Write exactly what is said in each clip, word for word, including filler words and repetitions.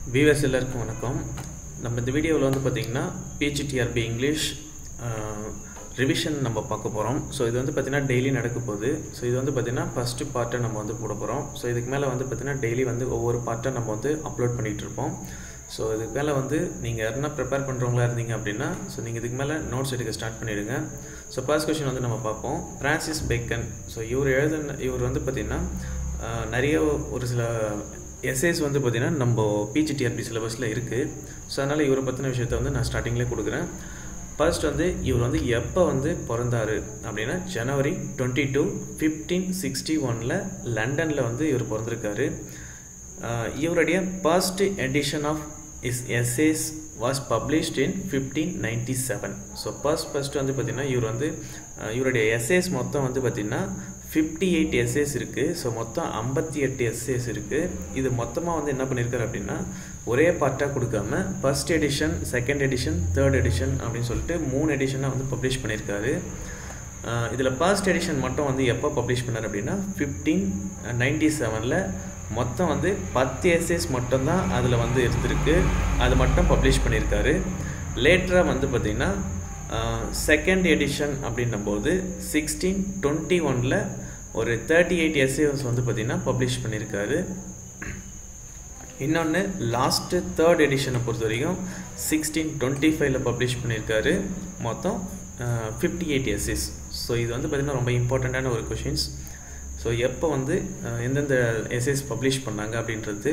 Viewers எல்லாருக்கும் வணக்கம். நம்ம இந்த வீடியோவில் வந்து பார்த்திங்கன்னா பிஜிடிஆர்பி இங்கிலீஷ் ரிவிஷன் நம்ம பார்க்க போகிறோம். ஸோ இது வந்து பார்த்திங்கன்னா டெய்லி நடக்க போகுது. ஸோ இது வந்து பார்த்திங்கன்னா ஃபஸ்ட்டு பார்ட்டை நம்ம வந்து போட போகிறோம். ஸோ இதுக்கு மேலே வந்து பார்த்திங்கன்னா டெய்லி வந்து ஒவ்வொரு பார்ட்டை நம்ம வந்து அப்லோட் பண்ணிகிட்டு இருப்போம். ஸோ இதுக்கு மேலே வந்து நீங்கள் யாருன்னா ப்ரிப்பேர் பண்ணுறவங்களா இருந்தீங்க அப்படின்னா ஸோ நீங்கள் இதுக்கு மேலே நோட்ஸ் எடுக்க ஸ்டார்ட் பண்ணிவிடுங்க. ஸோ ஃபர்ஸ்ட் கொஸ்டின் வந்து நம்ம பார்ப்போம். Francis bacon. ஸோ இவர் எழுதுன இவர் வந்து பார்த்திங்கன்னா நிறைய ஒரு சில எஸ்ஏஸ் வந்து பார்த்திங்கன்னா நம்ம பிஜிடிஆர்பி சிலபஸில் இருக்குது. ஸோ அதனால் இவரை பற்றின விஷயத்தை வந்து நான் ஸ்டார்டிங்லேயே கொடுக்குறேன். ஃபர்ஸ்ட் வந்து இவர் வந்து எப்போ வந்து பிறந்தார் அப்படின்னா January twenty two fifteen sixty ஒனில் லண்டனில் வந்து இவர் பிறந்திருக்காரு. இவருடைய first edition of his essays was published in fifteen ninety seven. So first first வந்து பார்த்திங்கன்னா இவர் வந்து இவருடைய எஸ்ஏஸ் மொத்தம் வந்து பார்த்திங்கன்னா ஃபிஃப்டி எயிட் எஸ்ஏஸ் இருக்குது. ஸோ மொத்தம் ஐம்பத்தி எட்டு எஸ்ஏஸ் இருக்குது. இது மொத்தமாக வந்து என்ன பண்ணியிருக்காரு அப்படின்னா ஒரே பார்ட்டாக கொடுக்காம first edition, second edition, third edition அப்படின்னு சொல்லிட்டு மூணு எடிஷனாக வந்து பப்ளிஷ் பண்ணியிருக்காரு. இதில் ஃபர்ஸ்ட் எடிஷன் மட்டும் வந்து எப்போ பப்ளிஷ் பண்ணார் அப்படின்னா ஃபிஃப்டீன் நைன்டி செவனில் மொத்தம் வந்து பத்து எஸ்ஏஸ் மட்டும்தான் அதில் வந்து இருந்திருக்கு. அது மட்டும் பப்ளிஷ் பண்ணியிருக்காரு. லேட்டராக வந்து பார்த்திங்கன்னா செகண்ட் எடிஷன் அப்படின்னும் போது சிக்ஸ்டீன் டுவெண்ட்டி ஒனில் ஒரு தேர்ட்டி எயிட் எஸ்ஏஸ் வந்து பார்த்திங்கன்னா பப்ளிஷ் பண்ணியிருக்காரு. இன்னொன்று லாஸ்ட்டு தேர்ட் எடிஷனை பொறுத்த வரைக்கும் சிக்ஸ்டீன் டுவெண்ட்டி ஃபைவ்ல பப்ளிஷ் பண்ணியிருக்காரு. மொத்தம் ஃபிஃப்டி எயிட் எஸ்ஏஸ். ஸோ இது வந்து பார்த்திங்கன்னா ரொம்ப இம்பார்ட்டண்ட்டான ஒரு கொஷின்ஸ். ஸோ எப்போ வந்து எந்தெந்த எஸ்ஏஸ் பப்ளிஷ் பண்ணாங்க அப்படின்றது.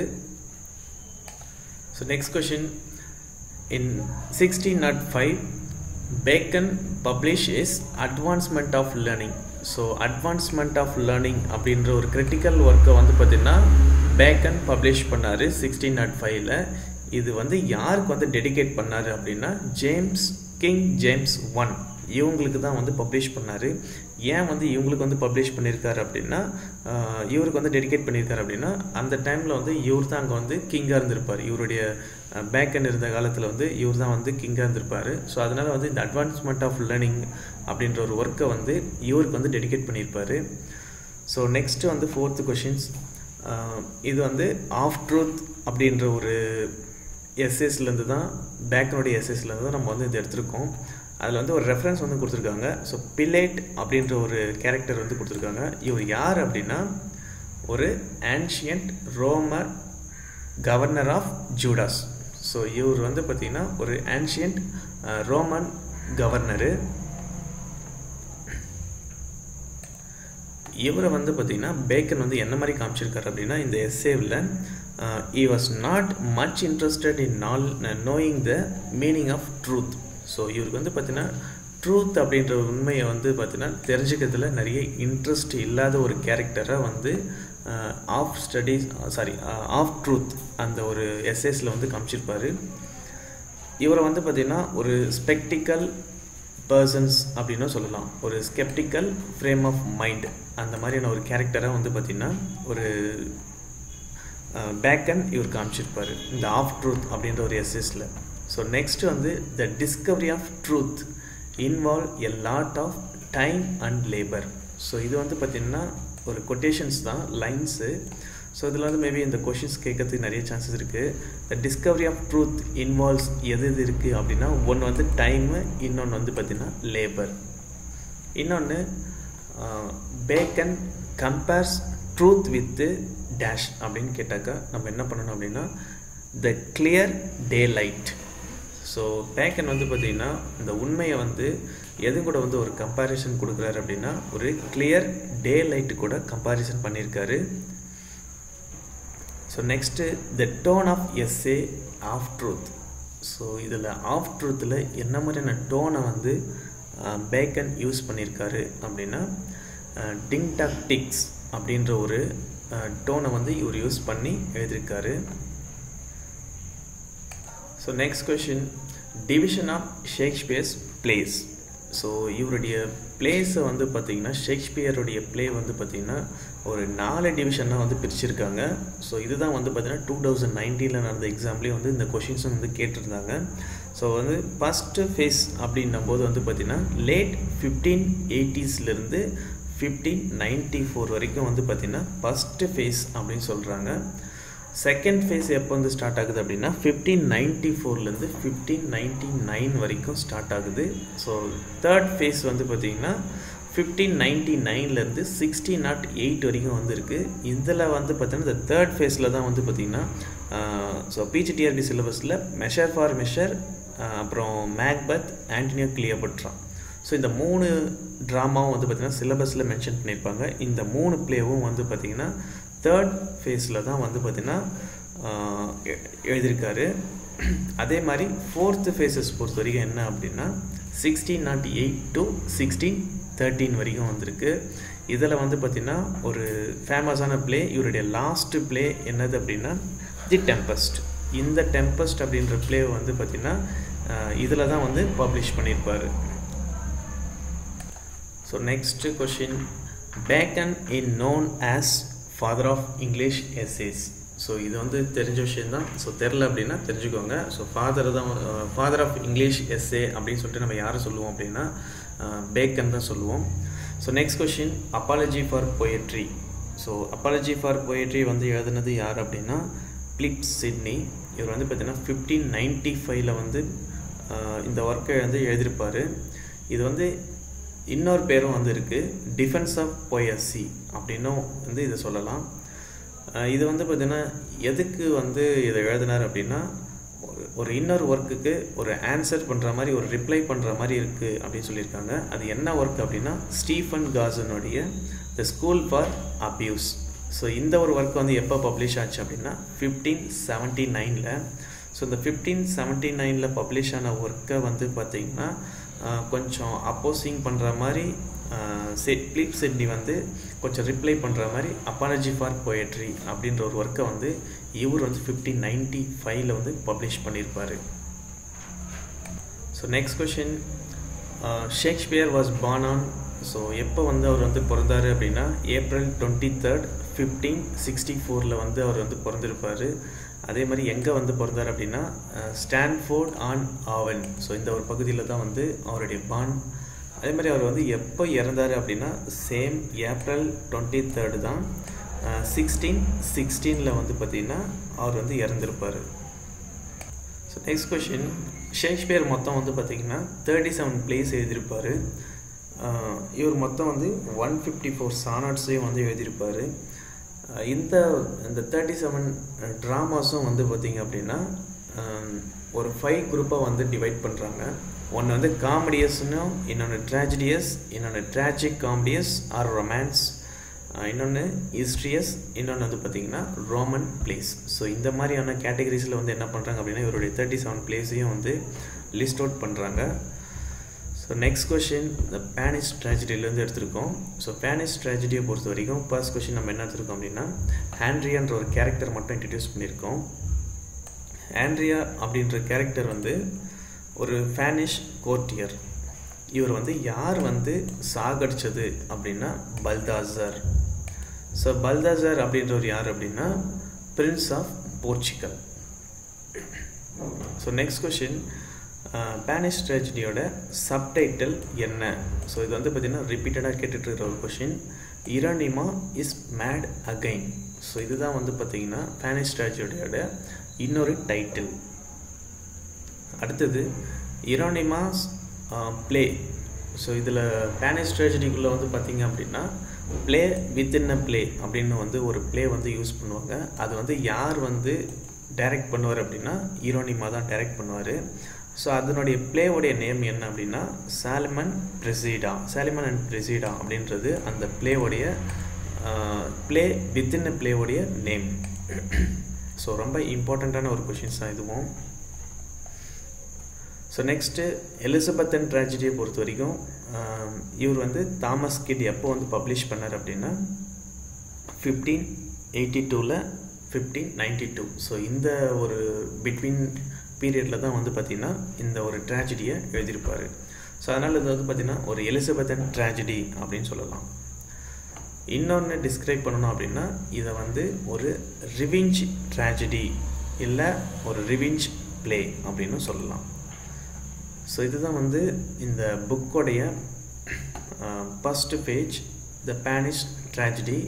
So next question. In sixteen nought ஃபைவ் Bacon publish is advancement of learning. So advancement of learning அப்படின்ற ஒரு கிரிட்டிக்கல் ஒர்க்கை வந்து பார்த்திங்கன்னா பேக்கன் பப்ளிஷ் பண்ணார் சிக்ஸ்டீன் நாட் ஃபைவ்ல. இது வந்து யாருக்கு வந்து டெடிகேட் பண்ணார் அப்படின்னா ஜேம்ஸ் கிங் ஜேம்ஸ் ஒன் இவங்களுக்கு தான் வந்து பப்ளிஷ் பண்ணார். ஏன் வந்து இவங்களுக்கு வந்து பப்ளிஷ் பண்ணியிருக்காரு அப்படின்னா இவருக்கு வந்து டெடிகேட் பண்ணியிருக்காரு அப்படின்னா அந்த டைமில் வந்து இவர் தான் அங்கே வந்து கிங்காக இருந்திருப்பார். இவருடைய பேக்கன் இருந்த காலத்தில் வந்து இவர் தான் வந்து கிங்காக இருந்திருப்பார். ஸோ அதனால் வந்து இந்த அட்வான்ஸ்மெண்ட் ஆஃப் லேர்னிங் அப்படின்ற ஒரு ஒர்க்கை வந்து இவருக்கு வந்து டெடிகேட் பண்ணியிருப்பார். ஸோ நெக்ஸ்ட்டு வந்து ஃபோர்த்து கொஷின்ஸ். இது வந்து ஆஃப் ட்ரூத் அப்படின்ற ஒரு எஸ்எஸ்லேருந்து தான் பேக்கனுடைய எஸ்எஸ்லேருந்து தான் நம்ம வந்து இது எடுத்திருக்கோம். அதில் வந்து ஒரு ரெஃபரன்ஸ் வந்து கொடுத்துருக்காங்க. ஸோ பிலேட் அப்படின்ற ஒரு கேரக்டர் வந்து கொடுத்துருக்காங்க. இவர் யார் அப்படின்னா ஒரு ஆன்ஷியன்ட் ரோமர் கவர்னர் ஆஃப் ஜூடாஸ். ஸோ இவர் வந்து பார்த்திங்கன்னா ஒரு ஆன்ஷியன்ட் ரோமன் கவர்னரு. இவரை வந்து பார்த்திங்கன்னா பேக்கன் வந்து என்ன மாதிரி காமிச்சிருக்காரு அப்படின்னா இந்த எஸ்ஏவில் he was not much interested in knowing the meaning of truth. So இவருக்கு வந்து பார்த்திங்கன்னா ட்ரூத் அப்படின்ற உண்மையை வந்து பார்த்திங்கன்னா தெரிஞ்சுக்கிறதுல நிறைய இன்ட்ரெஸ்ட் இல்லாத ஒரு கேரக்டராக வந்து of studies sorry of truth அந்த ஒரு எஸ்எஸில் வந்து காமிச்சிருப்பார். இவரை வந்து பார்த்திங்கன்னா ஒரு ஸ்பெக்டிக்கல் பர்சன்ஸ் அப்படின்னு சொல்லலாம். ஒரு ஸ்கெப்டிக்கல் ஃப்ரேம் ஆஃப் மைண்ட் அந்த மாதிரியான ஒரு கேரக்டராக வந்து பார்த்திங்கன்னா ஒரு பேக்கன் இவர் காமிச்சிருப்பார் இந்த ஆஃப் ட்ரூத் அப்படின்ற ஒரு எஸ்எஸில். ஸோ நெக்ஸ்ட் வந்து the discovery of truth involve a lot of time and labour. So இது வந்து பார்த்திங்கன்னா ஒரு கொட்டேஷன்ஸ் தான், லைன்ஸு. ஸோ இதில் வந்து மேபி இந்த கொஷின்ஸ் கேட்கறதுக்கு நிறைய சான்சஸ் இருக்குது. The discovery of truth involves எது எது இருக்குது அப்படின்னா ஒன்று வந்து டைமு, இன்னொன்று வந்து பார்த்திங்கன்னா லேபர். இன்னொன்று Bacon compares truth with dash அப்படின்னு கேட்டாக்கா நம்ம என்ன பண்ணணும் அப்படின்னா the clear daylight. So Bacon வந்து பார்த்திங்கன்னா இந்த உண்மையை வந்து எது கூட வந்து ஒரு கம்பேரிசன் கொடுக்குறாரு அப்படின்னா ஒரு கிளியர் டே லைட்டு கூட கம்பேரிசன் பண்ணியிருக்காரு. So next the tone of essay of truth. So இதில் ஆஃப் ட்ரூத்தில் என்ன மாதிரியான டோனை வந்து பேக்கன் யூஸ் பண்ணியிருக்காரு அப்படின்னா டிங்டாக்டிக்ஸ் அப்படின்ற ஒரு டோனை வந்து இவர் யூஸ் பண்ணி எழுதியிருக்காரு. So next question. Division of Shakespeare's plays. So இவருடைய பிளேஸை வந்து பார்த்திங்கன்னா ஷேக்ஸ்பியருடைய பிளே வந்து பார்த்திங்கன்னா ஒரு நாலு டிவிஷனாக வந்து பிரிச்சிருக்காங்க. ஸோ இதுதான் வந்து பார்த்திங்கன்னா டூ தௌசண்ட் நைன்டீனில் நடந்த எக்ஸாம்லேயே வந்து இந்த கொஷின்ஸும் வந்து கேட்டிருந்தாங்க. ஸோ வந்து ஃபஸ்ட்டு ஃபேஸ் அப்படின்னும் போது வந்து பார்த்திங்கன்னா லேட் ஃபிஃப்டீன் எயிட்டிஸ்லேருந்து ஃபிஃப்டீன் நைன்டி ஃபோர் வரைக்கும் வந்து பார்த்திங்கன்னா ஃபஸ்ட்டு ஃபேஸ் அப்படின்னு சொல்கிறாங்க. செகண்ட் ஃபேஸ் எப்போ வந்து ஸ்டார்ட் ஆகுது அப்படின்னா ஃபிஃப்டீன் நைன்ட்டி ஃபோர்லேருந்து ஃபிஃப்டீன் நைன்ட்டி நைன் வரைக்கும் ஸ்டார்ட் ஆகுது. ஸோ தேர்ட் ஃபேஸ் வந்து பார்த்திங்கன்னா ஃபிஃப்டீன் நைன்ட்டி நைன்லேருந்து சிக்ஸ்டீன் நாட் எயிட் வரைக்கும் வந்துருக்கு. இதில் வந்து பார்த்திங்கன்னா இந்த தேர்ட் ஃபேஸில் தான் வந்து பார்த்திங்கன்னா ஸோ பிஜிடிஆர்பி சிலபஸில் மெஷர் ஃபார் மெஷர், அப்புறம் மேக்பத், ஆண்டனியோ கிளியோபட்ரா, ஸோ இந்த மூணு ட்ராமாவும் வந்து பார்த்திங்கன்னா சிலபஸில் மென்ஷன் பண்ணியிருப்பாங்க. இந்த மூணு ப்ளேவும் வந்து பார்த்திங்கன்னா தேர்ட் ஃபேஸில் தான் வந்து பார்த்திங்கன்னா எழுதியிருக்காரு. அதே மாதிரி ஃபோர்த்து ஃபேஸஸ் பொறுத்த வரைக்கும் என்ன அப்படின்னா sixteen nought eight to sixteen thirteen வரைக்கும் வந்திருக்கு. இதில் வந்து பார்த்திங்கன்னா ஒரு ஃபேமஸான ப்ளே, இவருடைய லாஸ்ட்டு ப்ளே என்னது அப்படின்னா தி டெம்பஸ்ட். இந்த டெம்பஸ்ட் அப்படின்ற ப்ளே வந்து பார்த்திங்கன்னா இதில் தான் வந்து பப்ளிஷ் பண்ணியிருப்பார். So next question, Bacon in known as father of English essays. So இது வந்து தெரிஞ்ச விஷயந்தான். ஸோ தெரில அப்படின்னா தெரிஞ்சுக்கோங்க. ஸோ ஃபாதர் தான் ஃபாதர் ஆஃப் இங்கிலீஷ் எஸ்ஏ அப்படின்னு சொல்லிட்டு நம்ம யாரை சொல்லுவோம் அப்படின்னா பேக்கன் தான் சொல்லுவோம். So next question, apology for poetry. So apology for poetry வந்து எழுதுனது யார் அப்படின்னா பிலிப் சிட்னி. இவர் வந்து பார்த்திங்கன்னா ஃபிஃப்டீன் நைன்ட்டி ஃபைவ்ல வந்து இந்த ஒர்க்கை வந்து எழுதியிருப்பார். இது வந்து இன்னொரு பேரும் வந்து இருக்குது, டிஃபென்ஸ் ஆஃப் பொயசி அப்படின்னும் வந்து இதை சொல்லலாம். இது வந்து பார்த்திங்கன்னா எதுக்கு வந்து இதை எழுதினார் அப்படின்னா ஒரு இன்னொரு ஒர்க்குக்கு ஒரு ஆன்சர் பண்ணுற மாதிரி ஒரு ரிப்ளை பண்ணுற மாதிரி இருக்குது அப்படின்னு சொல்லியிருக்காங்க. அது என்ன ஒர்க் அப்படின்னா ஸ்டீஃபன் காசனுடைய the school for abuse. So இந்த ஒரு ஒர்க் வந்து எப்போ பப்ளிஷ் ஆச்சு அப்படின்னா ஃபிஃப்டீன் செவன்ட்டி நைனில். ஸோ இந்த ஃபிஃப்டீன் செவன்ட்டி நைனில் பப்ளிஷ் ஆன ஒர்க்கை வந்து பார்த்திங்கன்னா கொஞ்சம் அப்போசிங் பண்ணுற மாதிரி பிலிப் சிட்னி வந்து கொஞ்சம் ரிப்ளை பண்ணுற மாதிரி அப்பாலஜி ஃபார் பொயட்ரி அப்படின்ற ஒரு ஒர்க்கை வந்து இவர் வந்து ஃபிஃப்டீன் நைன்ட்டி ஃபைவ்ல வந்து பப்ளிஷ் பண்ணியிருப்பார். So next question, Shakespeare was born on. So எப்போ வந்து அவர் வந்து பிறந்தார் அப்படின்னா April twenty third fifteen sixty ஃபோரில் வந்து அவர் வந்து பிறந்திருப்பார். அதே மாதிரி எங்கே வந்து பிறந்தார் அப்படின்னா ஸ்டான்ஃபோர்ட் ஆன் ஆவன். ஸோ இந்த ஒரு பகுதியில் தான் வந்து அவருடைய பார்ன். அதே மாதிரி அவர் வந்து எப்போ இறந்தார் அப்படின்னா சேம் ஏப்ரல் டுவெண்ட்டி தேர்டு தான் சிக்ஸ்டீன் சிக்ஸ்டீனில் வந்து பார்த்திங்கன்னா அவர் வந்து இறந்துருப்பார். ஸோ நெக்ஸ்ட் கொஷின், ஷேக்ஸ்பியர் மொத்தம் வந்து பார்த்திங்கன்னா தேர்ட்டி செவன் பிளேஸ் எழுதியிருப்பார். இவர் மொத்தம் வந்து ஒன் ஃபிஃப்டி ஃபோர் சானட்ஸையும் வந்து எழுதியிருப்பார். இந்த இந்த தேர்ட்டி செவன் ட்ராமாஸும் வந்து பார்த்திங்க அப்படின்னா ஒரு ஃபைவ் குரூப்பாக வந்து டிவைட் பண்ணுறாங்க. ஒன்று வந்து காமெடியஸ்னும், இன்னொன்று ட்ராஜடியஸ், இன்னொன்று ட்ராஜிக் காமெடியஸ் ஆர் ரொமான்ஸ், இன்னொன்று ஹிஸ்ட்ரியஸ், இன்னொன்று வந்து பார்த்திங்கன்னா ரோமன் பிளேஸ். ஸோ இந்த மாதிரியான கேட்டகரிஸில் வந்து என்ன பண்ணுறாங்க அப்படின்னா இவருடைய தேர்ட்டி செவன் பிளேஸையும் வந்து லிஸ்ட் அவுட் பண்ணுறாங்க. ஸோ நெக்ஸ்ட் கொஷின், இந்த ஸ்பானிஷ் ட்ராஜடியிலேருந்து எடுத்திருக்கோம். ஸோ ஸ்பானிஷ் ட்ராஜடியை பொறுத்த வரைக்கும் ஃபர்ஸ்ட் கொஷின் நம்ம என்ன எடுத்திருக்கோம் அப்படின்னா ஆண்ட்ரியான்ற ஒரு கேரக்டர் மட்டும் இன்ட்ரடியூஸ் பண்ணியிருக்கோம். ஆண்ட்ரியா அப்படின்ற கேரக்டர் வந்து ஒரு ஸ்பானிஷ் கோர்ட்டியர். இவர் வந்து யார் வந்து சாகடிச்சது அப்படின்னா பல்தாசர். ஸோ பல்தாசர் அப்படின்றவர் யார் அப்படின்னா prince of Portugal. So next question, Spanish ட்ராஜடியோட சப்டைட்டில் என்ன? ஸோ இது வந்து பார்த்திங்கன்னா ரிப்பீட்டடாக கேட்டுட்டு இருக்கிற ஒரு question. Hieronimo is mad again. So இதுதான் வந்து பார்த்திங்கன்னா ஸ்பானிஷ் ட்ராஜடியோட இன்னொரு டைட்டில். அடுத்தது இரானிமாஸ் ப்ளே. ஸோ இதில் ஸ்பானிஷ் ட்ராஜடிக்குள்ளே வந்து பார்த்திங்க அப்படின்னா ப்ளே வித்தின் அ ப்ளே அப்படின்னு வந்து ஒரு ப்ளே வந்து யூஸ் பண்ணுவாங்க. அது வந்து யார் வந்து டைரக்ட் பண்ணுவார் அப்படின்னா இரானிமா தான் டைரக்ட் பண்ணுவார். ஸோ அதனுடைய பிளேவுடைய நேம் என்ன அப்படின்னா சாலிமன் பிரெசிடா. சாலிமன் அண்ட் பிரெசிடா அப்படின்றது அந்த பிளேவுடைய பிளே வித்தின் அ பிளேவுடைய நேம். ஸோ ரொம்ப இம்பார்ட்டண்ட்டான ஒரு கொஷின்ஸ் தான் இதுவும். ஸோ நெக்ஸ்ட்டு எலிசபெத்தன் ட்ராஜடியை பொறுத்த வரைக்கும் இவர் வந்து தாமஸ் கிட் எப்போ வந்து பப்ளிஷ் பண்ணார் அப்படின்னா ஃபிஃப்டீன் எயிட்டி டூவில் ஃபிஃப்டீன் நைன்ட்டி டூ. ஸோ இந்த ஒரு பிட்வீன் பீரியடில் தான் வந்து பார்த்திங்கன்னா இந்த ஒரு ட்ராஜடியை எழுதியிருப்பார். ஸோ அதனால் இது வந்து பார்த்திங்கன்னா ஒரு எலிசபெத்தன் ட்ராஜடி அப்படின்னு சொல்லலாம். இன்னொன்று டிஸ்கிரைப் பண்ணணும் அப்படின்னா இதை வந்து ஒரு ரிவெஞ்ச் ட்ராஜடி இல்லை ஒரு ரிவெஞ்ச் ப்ளே அப்படின்னு சொல்லலாம். ஸோ இதுதான் வந்து இந்த புக்கோடைய first page, the Spanish tragedy.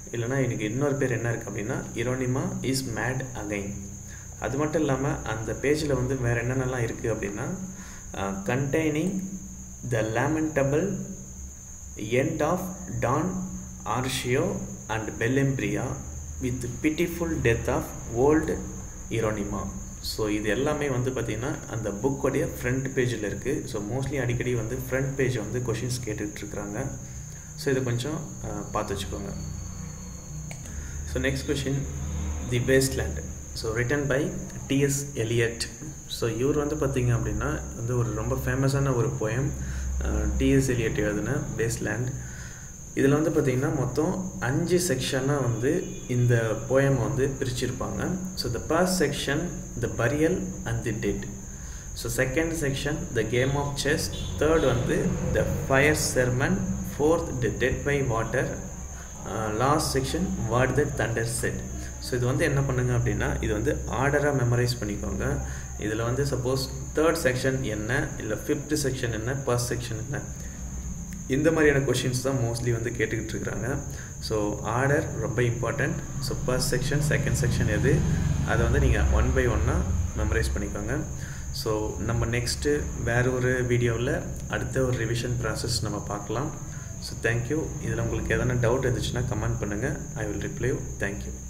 இல்லைனா எனக்கு இன்னொரு பேர் என்ன இருக்குது அப்படின்னா இரோனிமா இஸ் மேட் அகைன். அது மட்டும் இல்லாமல் அந்த பேஜில் வந்து வேறு என்னென்னலாம் இருக்குது அப்படின்னா containing the lamentable end of Don Horatio and Bellimperia with pitiful death of old Hieronimo. So இது எல்லாமே வந்து பார்த்திங்கன்னா அந்த புக்கோடைய ஃப்ரண்ட் பேஜில் இருக்குது. ஸோ மோஸ்ட்லி அடிக்கடி வந்து ஃப்ரண்ட் பேஜ் வந்து கொஷின்ஸ் கேட்டுட்ருக்குறாங்க. ஸோ இதை கொஞ்சம் பார்த்து வச்சுக்கோங்க. So next question, the waste land. So written by TS Eliot. So இவர் வந்து பார்த்திங்க அப்படின்னா வந்து ஒரு ரொம்ப ஃபேமஸான ஒரு போயம் டிஎஸ் எலியட் எழுதின வேஸ்ட்லேண்ட். இதில் வந்து பார்த்திங்கன்னா மொத்தம் அஞ்சு செக்ஷனாக வந்து இந்த போயம் வந்து பிரிச்சிருப்பாங்க. So the first section the burial and the dead. So second section the game of chess. Third வந்து the fire sermon. Fourth the dead by water. Last section what the thunder said. So இது வந்து என்ன பண்ணுங்க அப்படின்னா இது வந்து ஆர்டராக memorise பண்ணிக்கோங்க. இதில் வந்து சப்போஸ் தேர்ட் செக்ஷன் என்ன, இல்லை ஃபிஃப்த் செக்ஷன் என்ன, ஃபர்ஸ்ட் செக்ஷன் என்ன, இந்த மாதிரியான கொஷின்ஸ் தான் மோஸ்ட்லி வந்து கேட்டுக்கிட்டு இருக்கிறாங்க. ஸோ ஆர்டர் ரொம்ப important. So first section second section எது அதை வந்து நீங்கள் ஒன் பை ஒன்னாக மெமரைஸ் பண்ணிக்கோங்க. ஸோ நம்ம நெக்ஸ்ட்டு வேறு ஒரு வீடியோவில் அடுத்த ஒரு ரிவிஷன் ப்ராசஸ் நம்ம பார்க்கலாம். So thank you. இதில் உங்களுக்கு எதனா டவுட் இருந்துச்சுன்னா கமெண்ட் பண்ணுங்கள். I will reply. தேங்க்யூ.